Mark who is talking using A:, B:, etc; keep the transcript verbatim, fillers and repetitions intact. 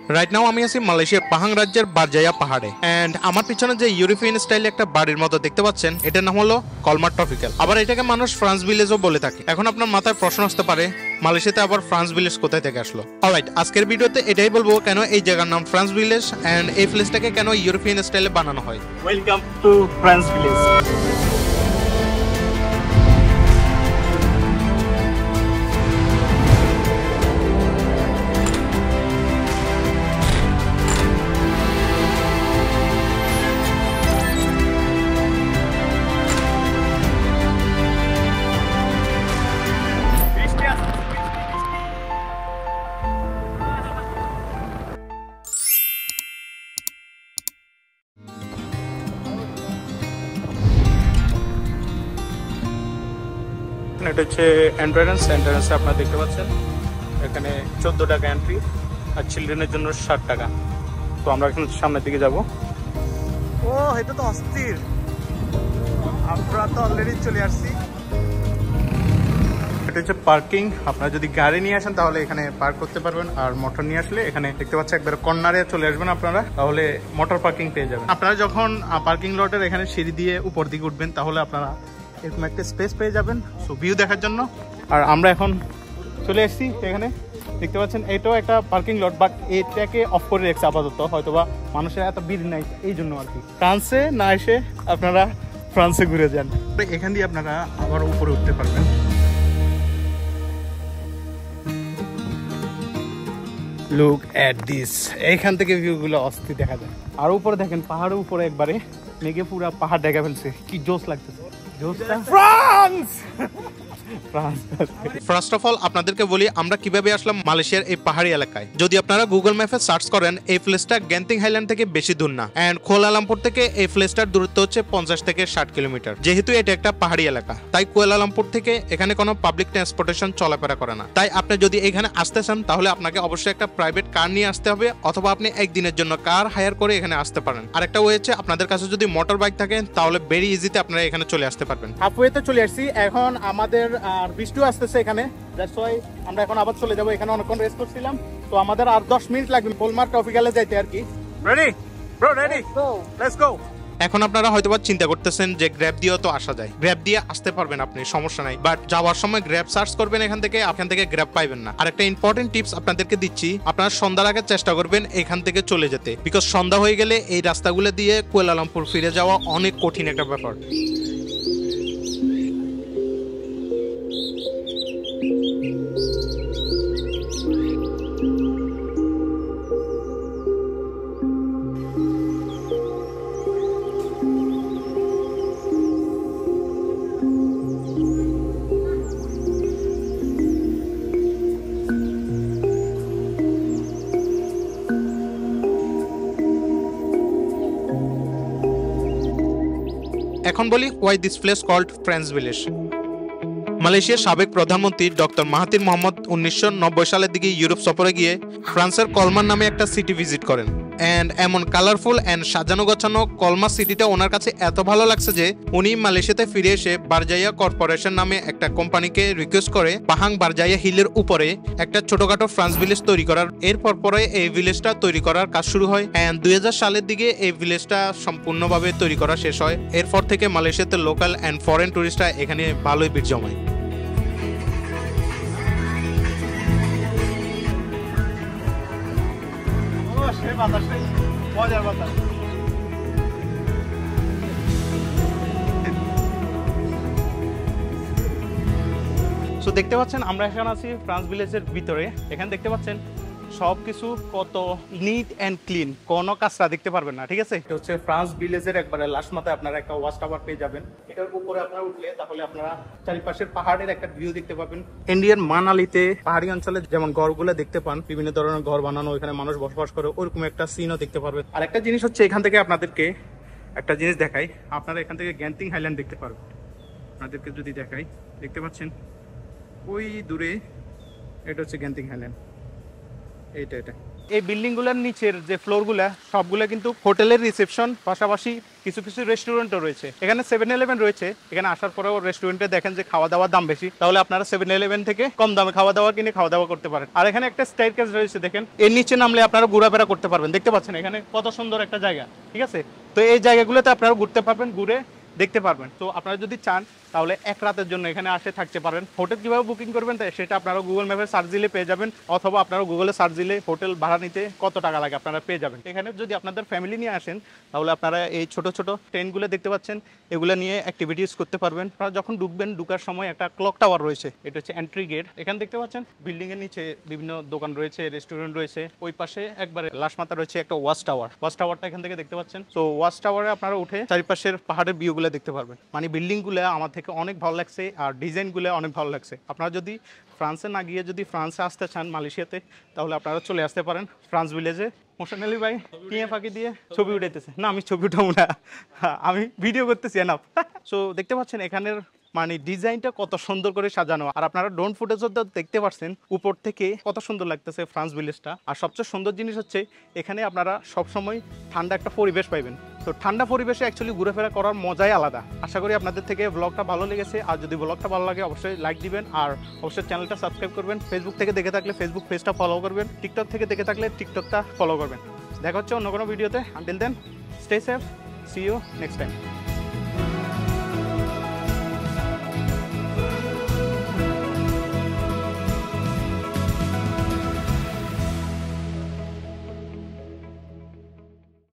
A: Right now আমি আছি মালয়েশিয়ার পাহাং রাজ্যের বারজায়া পাহাড়ে, এন্ড আমার পিছনে যে ইউরোপিয়ান স্টাইলে একটা বাড়ির মতো দেখতে পাচ্ছেন, এটার নাম হলো কলমার ট্রপিক্যাল। আবার এটাকে মানুষ ফ্রান্স ভিলেজও বলে থাকে। এখন আপনার মাথায় প্রশ্ন আসতে পারে, মালয়েশিয়াতে আবার ফ্রান্স ভিলেজ কোথায় থেকে আসলো? অলরাইট, আজকের ভিডিওতে এটাই বলবো কেন এই জায়গার নাম ফ্রান্স ভিলেজ, এন্ড এই প্লেসটাকে কেন ইউরোপিয়ান স্টাইলে বানানো হয়।
B: Welcome to France village.
A: এটা হচ্ছে এন্ট্রান্স। এন্ট্রান্সে আপনারা দেখতে পাচ্ছেন এখানে চোদ্দ টাকা এন্ট্রি, আর চিলড্রেনের জন্য ষাট টাকা। তো আমরা এখন সামনের দিকে যাব।
B: ও এটা তো অস্থির, আমরা তো অলরেডি চলে আসছি।
A: এটা হচ্ছে পার্কিং। আপনারা যদি গাড়ি নিয়ে আসেন তাহলে এখানে পার্ক করতে পারবেন, আর মোটর নিয়ে আসলে এখানে দেখতে পাচ্ছেন একবার কর্নারে চলে আসবেন আপনারা, তাহলে মোটর পার্কিং পেয়ে যাবেন। আপনারা যখন পার্কিং লটের এখানে সিঁড়ি দিয়ে উপর দিকে উঠবেন তাহলে আপনারা এরকম একটা স্পেস পেয়ে যাবেন সো ভিউ দেখার জন্য। আর আমরা এখন চলে এসেছি এখানে, দেখতে পাচ্ছেন এটাও একটা পার্কিং লট, বাট এটাকে অফ করে রেখেছে আপাতত, হয়তোবা মানুষের এত ভিড় নাই এই জন্য আর কি। ফ্রান্সে না এসে আপনারা ফ্রান্সে ঘুরে যান, এখান দিয়ে আপনারা আবার উপরে উঠতে পারবেন। লুক এট দিস, এইখান থেকে ভিউগুলো অস্থির দেখা যায়। আর উপরে দেখেন পাহাড়ের উপরে একবারে মেঘে পুরা পাহাড় দেখা ফেলছে, কি জোস লাগতেছে। ফ্রান্স ফার্স্ট অফ অল আপনাদেরকে বলি আমরা কিভাবে আসলাম মালয়েশিয়ার এই পাহাড়ি এলাকায়। যদি আপনারা গুগল ম্যাপে সার্চ করেন, এই প্লেসটা গ্যান্তিং হাইল্যান্ড থেকে বেশি দূর না, এন্ড কুয়ালালামপুর থেকে এই প্লেসটার দূরত্ব হচ্ছে পঞ্চাশ থেকে ষাট কিলোমিটার। যেহেতু এটা একটা পাহাড়ি এলাকা, তাই কুয়ালালামপুর থেকে এখানে কোনো পাবলিক ট্রান্সপোর্টেশন চলাফেরা করে না। তাই আপনি যদি এখানে আসতে চান তাহলে আপনাকে অবশ্যই একটা প্রাইভেট কার নিয়ে আসতে হবে, অথবা আপনি একদিনের জন্য কার হায়ার করে এখানে আসতে পারেন। আরেকটা ওয়ে হচ্ছে আপনাদের কাছে যদি মোটর বাইক থাকে তাহলে ভেরি ইজিতে আপনারা এখানে চলে আসতে পারবেন।
B: হাফওয়েতে চলে আসছি, এখন আমাদের আর বৃষ্টি আসতেছে এখানে, দ্যাটস ওয়াই আমরা এখন আবার চলে যাব। এখানে অনেকক্ষণ রেস্ট করছিলাম, তো আমাদের আর দশ মিনিট লাগবে কোলমার ট্রপিক্যালে যাইতে আর কি।
A: Ready bro, ready, let's go. এখন আপনারা হয়তোবা চিন্তা করতেছেন যে গ্র্যাব দিয়েও তো আসা যায়, গ্র্যাব দিয়ে আসতে পারবেন আপনি, সমস্যা নাই, বাট যাওয়ার সময় গ্র্যাব সার্চ করবেন এখান থেকে, এখান থেকে গ্র্যাব পাইবেন না। আর একটা ইম্পর্টেন্ট টিপস আপনাদেরকে দিচ্ছি, আপনারা সন্ধ্যার আগে চেষ্টা করবেন এখান থেকে চলে যেতে, বিকজ সন্ধ্যা হয়ে গেলে এই রাস্তাগুলো দিয়ে কুয়ালালামপুর ফিরে যাওয়া অনেক কঠিন একটা ব্যাপার। এখন বলি why this place called France village. মালয়েশিয়ার সাবেক প্রধানমন্ত্রী ডক্টর মাহাতির মোহাম্মদ উনিশশো নব্বই সালের দিকে ইউরোপ সফরে গিয়ে ফ্রান্সের কলমার নামে একটা সিটি ভিজিট করেন, এন্ড এমন কালারফুল এন্ড সাজানো গোছানো কলমার সিটিটা ওনার কাছে এত ভালো লাগছে যে উনি মালয়েশিয়াতে ফিরে এসে বারজায়া কর্পোরেশন নামে একটা কোম্পানিকে রিকোয়েস্ট করে পাহাং বারজায়া হিলের উপরে একটা ছোটখাটো ফ্রান্স ভিলেজ তৈরি করার। এরপর পরে এই ভিলেজটা তৈরি করার কাজ শুরু হয়, এন্ড দুই হাজার সালের দিকে এই ভিলেজটা সম্পূর্ণভাবে তৈরি করা শেষ হয়। এরপর থেকে মালয়েশিয়াতে লোকাল এন্ড ফরেন টুরিস্টরা এখানে ভালোই ভিড় জমায়।
B: মজার বাতাস।
A: সো দেখতে পাচ্ছেন আমরা এখন আছি ফ্রান্স ভিলেজের ভিতরে। এখানে দেখতে পাচ্ছেন সবকিছু কত নিট এন্ড ক্লিন, কোনো কাজটা দেখতে পারবেন না, ঠিক আছে। এটা হচ্ছে ফ্রান্স ভিলেজের একবারে লাস্ট মাথায় আপনারা একটা ওয়াচ টাওয়ার পেয়ে যাবেন। এটার উপরে আপনারা উঠলে তাহলে আপনারা চারিপাশের পাহাড়ের একটা ভিউ দেখতে পাবেন। ইন্ডিয়ান মানালিতে পাহাড়ি অঞ্চলে যেমন ঘরগুলো দেখতে পান, বিভিন্ন ধরনের ঘর বানানো, এখানে মানুষ বসবাস করে, ওরকম একটা সিনও দেখতে পারবেন। আর একটা জিনিস হচ্ছে এখান থেকে আপনাদেরকে একটা জিনিস দেখাই, আপনারা এখান থেকে গ্যান্তিং হাইল্যান্ড দেখতে পারবেন। আপনাদেরকে যদি দেখাই, দেখতে পাচ্ছেন ওই দূরে, এটা হচ্ছে গ্যান্তিং হাইল্যান্ড, এইটা এটা
B: এই বিল্ডিংগুলোর নিচের যে ফ্লোরগুলা সবগুলো কিন্তু হোটেলের রিসেপশন, পাশাপাশি কিছু কিছু রেস্টুরেন্টও রয়েছে। এখানে সেভেন ইলেভেন রয়েছে, এখানে আসার পরেও রেস্টুরেন্টে দেখেন যে খাওয়া দাওয়ার দাম বেশি, তাহলে আপনারা সেভেন ইলেভেন থেকে কম দামে খাওয়া দাওয়া কিনে খাওয়া দাওয়া করতে পারেন। আর এখানে একটা স্টেয়ারকেস রয়েছে, দেখেন এর নিচে নামলে আপনারা ঘোরাফেরা করতে পারবেন। দেখতে পাচ্ছেন এখানে কত সুন্দর একটা জায়গা, ঠিক আছে? তো এই জায়গাগুলোতে আপনারা ঘুরতে পারবেন, ঘুরে দেখতে পারবেন। তো আপনারা যদি চান তাহলে এক রাতের জন্য এখানে আসে থাকতে পারেন। হোটেল কিভাবে বুকিং করবেন তাই সেটা আপনারা গুগল ম্যাপে সার্চ দিলে পেয়ে যাবেন, অথবা আপনারা গুগলে সার্চ দিলে হোটেল ভাড়া নিতে কত টাকা লাগে আপনারা পেয়ে যাবেন। এখানে যদি আপনাদের ফ্যামিলি নিয়ে আসেন তাহলে আপনারা এই ছোট ছোট ট্রেনগুলো দেখতে পাচ্ছেন, এগুলো নিয়ে অ্যাক্টিভিটিস করতে পারবেন। আপনারা যখন ঢুকবেন ঢুকার সময় একটা ক্লক টাওয়ার রয়েছে, এটা হচ্ছে এন্ট্রি গেট। এখানে দেখতে পাচ্ছেন বিল্ডিং এর নিচে বিভিন্ন দোকান রয়েছে, রেস্টুরেন্ট রয়েছে। ওই পাশে একবারে লাস্ট মাথা রয়েছে একটা ওয়াচ টাওয়ার। ওয়াচ টাওয়ারটা এখান থেকে দেখতে পাচ্ছেন। তো ওয়াচ টাওয়ারে আপনারা উঠে চারিপাশের পাহাড়ের ভিউগুলো দেখতে পারবেন। মানে বিল্ডিংগুলো আমার থেকে অনেক ভালো লাগছে আর ডিজাইনগুলো অনেক ভালো লাগছে। আপনারা যদি ফ্রান্সে না গিয়ে যদি ফ্রান্সে আসতে চান মালয়েশিয়াতে, তাহলে আপনারা চলে আসতে পারেন ফ্রান্স ভিলেজে। মোশন আলী ভাই টিয়া ফাঁকি দিয়ে ছবি উঠাইতেছে, না আমি ছবি উঠাবো না, আমি ভিডিও করতেছি এনাফ। সো দেখতে পাচ্ছেন এখানের মানে ডিজাইনটা কত সুন্দর করে সাজানো। আর আপনারা ড্রোন ফুটেজও দেখতে পাচ্ছেন উপর থেকে কত সুন্দর লাগতেছে ফ্রান্স ভিলেজটা। আর সবচেয়ে সুন্দর জিনিস হচ্ছে এখানে আপনারা সবসময় ঠান্ডা একটা পরিবেশ পাইবেন। তো ঠান্ডা পরিবেশে অ্যাকচুয়ালি ঘুরেফেরা করার মজাই আলাদা। আশা করি আপনাদের থেকে ব্লগটা ভালো লেগেছে। আর যদি ব্লগটা ভালো লাগে অবশ্যই লাইক দিবেন, আর অবশ্যই চ্যানেলটা সাবস্ক্রাইব করবেন। ফেসবুক থেকে দেখে থাকলে ফেসবুক পেজটা ফলো করবেন, টিকটক থেকে দেখে থাকলে টিকটকটা ফলো করবেন। দেখা হচ্ছে অন্য কোনো ভিডিওতে। Until then stay safe, see you next time.